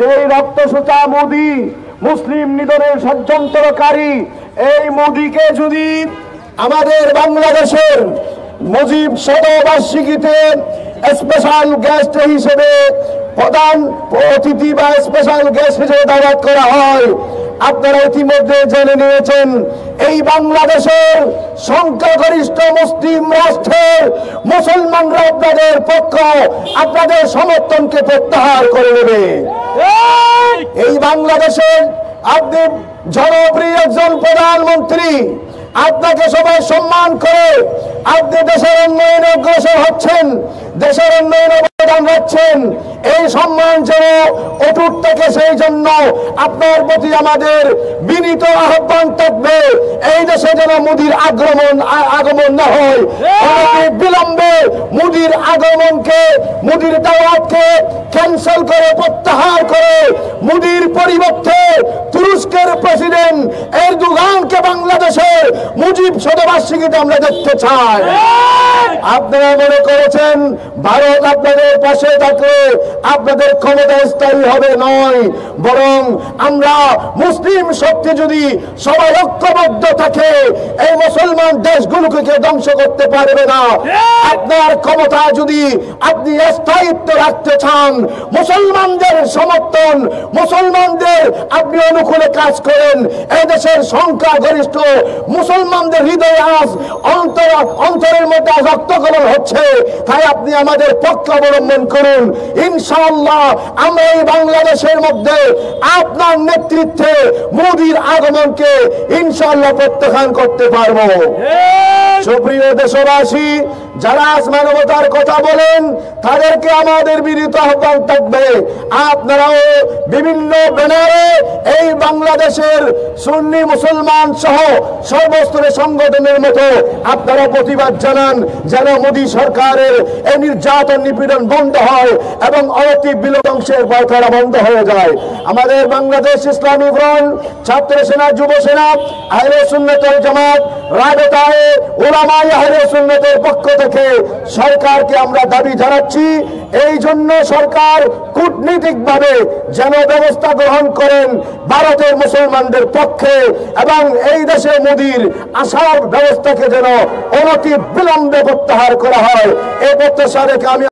সেই রক্তসূচা মোদি, মুসলিম নিধনের ষড়যন্ত্রকারী এই মোদিকে যদি আমাদের বাংলাদেশের মুজিব শতবার্ষিকীতে স্পেশাল গেস্ট হিসেবে প্রধান অতিথি বা স্পেশাল গেস্ট হিসেবে দাওয়াত করা হয়, আপনারা ইতিমধ্যে জেনে নিয়েছেন এই বাংলাদেশের সংখ্যাগরিষ্ঠ মুসলিম রাষ্ট্রের মুসলমানরা আপনাদের পক্ষ, আপনাদের সমর্থনকে প্রত্যাহার করে নেবে। এই বাংলাদেশের আপনি জনপ্রিয় একজন প্রধানমন্ত্রী, আপনাকে সবাই সম্মান করে আপনি দেশের উন্নয়নে অগ্রসর হচ্ছেন, দেশের উন্নয়নে অবদান রাখছেন। এই সম্মান যেন অটুট থাকে, সেই জন্য আপনার প্রতি আমাদের বিনীত আহ্বান থাকবে এই দেশে যেন মোদির আগমন না হয়। বিলম্বে মোদির আগমনকে, মোদির দাওয়াতকে ক্যান্সেল করে, প্রত্যাহার করে মোদির পরিবর্তে তুরস্কের প্রেসিডেন্ট এরদোগানকে বাংলাদেশের মুজিব শতবার্ষিকীতে আমরা দেখতে চাই। আপনারা মনে করেছেন ভারত আপনাদের পাশে থাকলে আপনাদের ক্ষমতা স্থায়ী হবে, নয়, বরং আমরা মুসলিম শক্তি যদি সবাই ঐক্যবদ্ধ থাকে এই মুসলমান দেশগুলোকে কেউ ধ্বংস করতে পারবে না। আপনার ক্ষমতা যদি আপনি স্থায়িত্ব রাখতে চান, মুসলমানদের সমর্থন, মুসলমানদের আপনি অনুকূলে কাজ করেন, এই দেশের সংখ্যাগরিষ্ঠ মুসলমানদের হৃদয়ে আজ অন্তরের মধ্যে আজ রক্তকলন হচ্ছে, তাই আপনি আমাদের পক্ষ অবলম্বন করুন। ইনশাআল্লাহ আমরা এই বাংলাদেশের মধ্যে আপনার নেতৃত্বে মোদির আগমনকে ইনশাআল্লাহ প্রত্যাখ্যান করতে পারবো। সুপ্রিয় দেশবাসী, যারা আজ মানবতার কথা বলেন তাদেরকে আমাদের বিনীত আহ্বান থাকবে, আপনারাও বিভিন্ন ব্যানারে এই বাংলাদেশের সুন্নি মুসলমান সহ সর্বস্তরের সংগঠনের মতো আপনারা প্রতিবাদ জানান, যেন মোদী সরকারের এই নির্যাতন নিপীড়ন বন্ধ হয় এবং অনতি বিলম্বের পয়খানা বন্ধ হয়ে যায়। আমাদের বাংলাদেশ ইসলামী ফ্রন্ট, ছাত্র সেনা, যুব সেনা, আহলে সুন্নাত ওয়াল জামাত, রাবেতায়ে উলামায়ে আহলে সুন্নাতের পক্ষ থেকে সরকারকে আমরা দাবি জানাচ্ছি, এই জন্য সরকার কূটনীতিকভাবে যেন ব্যবস্থা গ্রহণ করেন ভারতের মুসলমানদের পক্ষে এবং এই দেশে মোদির আসার ব্যবস্থাকে যেন অনতি বিলম্বে প্রত্যাহার করা হয়। এই প্রত্যাশা রেখে আমি